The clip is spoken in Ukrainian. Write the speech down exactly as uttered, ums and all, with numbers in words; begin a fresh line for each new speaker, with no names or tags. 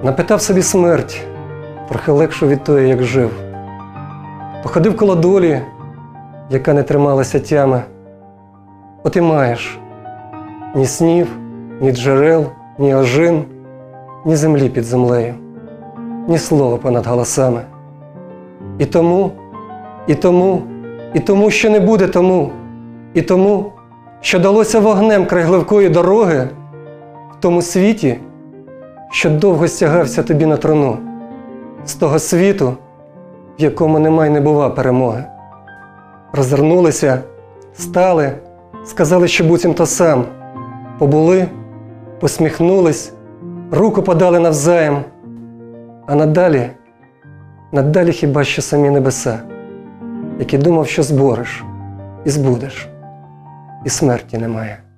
Напитав собі смерть, трохи легшу від тої, як жив. Походив коло долі, яка не трималася тями. От і маєш ні снів, ні джерел, ні ожин, ні землі під землею, ні слова понад голосами. І тому, і тому, і тому, що не буде тому, і тому, що далося вогнем край гливкої дороги в тому світі, що довго стягався тобі на труну, з того світу, в якому нема й не бува перемоги. Розвернулися, стали, сказали, що буцімто сам, побули, посміхнулись, руку подали навзаєм, а надалі, надалі хіба що самі небеса, які думав, що збореш і збудеш, і смерті немає.